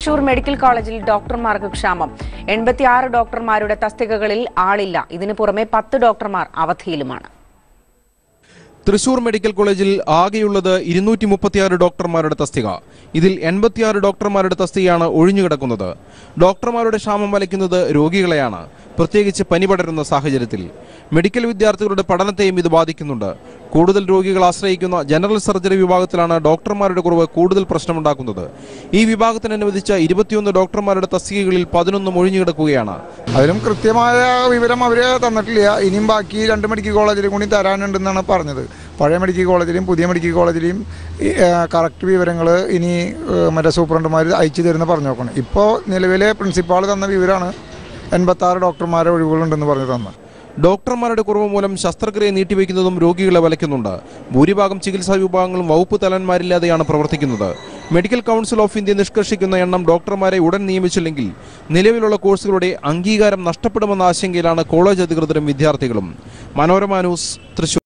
Thrissur Medical College ഡോക്ടർമാർക്ക് ക്ഷാമം 86 ഡോക്ടർമാരുടെ തസ്തികകളിൽ ആളില്ല ഇതിനു പുറമെ 10 ഡോക്ടർമാർ അവധിയിലുമാണ് Thrissur Medical College ആകെയുള്ളത് 236 ഡോക്ടർമാരുടെ തസ്തിക ഇതിൽ 86 ഡോക്ടർമാരുടെ തസ്തികയാണ് ഒഴിഞ്ഞു കിടക്കുന്നത് ഡോക്ടർമാരുടെ ക്ഷാമം വലയ്ക്കുന്നത് രോഗികളെയാണ് പ്രത്യേകിച്ച് പനി പടരുന്ന സാഹചര്യത്തിൽ മെഡിക്കൽ വിദ്യാർത്ഥികളുടെ പഠനത്തെയും ഇത് ബാധിക്കുന്നുണ്ട് കൂടുതൽ രോഗികൾ ആശ്രയിക്കുന്ന ജനറൽ സർജറി വിഭാഗത്തിലാണ് ഡോക്ടർമാരുടെ കുറവ് കൂടുതൽ പ്രശ്നമുണ്ടാക്കുന്നത് ഈ വിഭാഗത്തിന് അനുവദിച്ച 21 ഡോക്ടർമാരുടെ തസ്തികകളിൽ 11 ഒഴിഞ്ഞു കിടക്കുകയാണ് അതിലും കൃത്യമായ വിവരം അവർ തന്നിട്ടില്ല ഇനിയും ബാക്കി 2 മെഡിക്കൽ കോളേജിലും കൂടി തരാനുണ്ടെന്നാണ് പറഞ്ഞത് പഴയ മെഡിക്കൽ കോളേജിലും പുതിയ മെഡിക്കൽ കോളേജിലും കറക്റ്റ് വിവരങ്ങൾ ഇനി മറ്റേ സൂപ്രണ്ടുമാർ അയച്ചു തരുന്ന പറഞ്ഞു നോക്കണം ഇപ്പോൾ നിലവിലെ പ്രിൻസിപ്പാൾ തന്ന വിവരമാണ് 86 ഡോക്ടർമാരെ ഒഴിവുകളുണ്ടെന്ന് പറഞ്ഞു തന്നെ ഡോക്ടർമാരുടെ കുറവ് മൂലം ശസ്ത്രക്രിയ നീട്ടിവെക്കുന്നതും രോഗികളെ വലയ്ക്കുന്നുണ്ട് ഭൂരിഭാഗം ചികിത്സാ വിഭാഗങ്ങളും വകുപ്പ് തലവന്മാരില്ലാതെയാണ് പ്രവർത്തിക്കുന്നത് മെഡിക്കൽ കൗൺസിൽ ഓഫ് ഇന്ത്യ നിഷ്കർഷിക്കുന്ന എണ്ണം ഡോക്ടർമാരെ ഉടൻ നിയമിച്ചില്ലെങ്കിൽ നിലവിലുള്ള കോഴ്സുകളുടെ അംഗീകാരം നഷ്ടപ്പെടുമെന്ന ആശങ്കയിലാണ് കോളേജ് അധികൃതരും വിദ്യാർത്ഥികളും മനോരമ ന്യൂസ് തൃശ്ശൂർ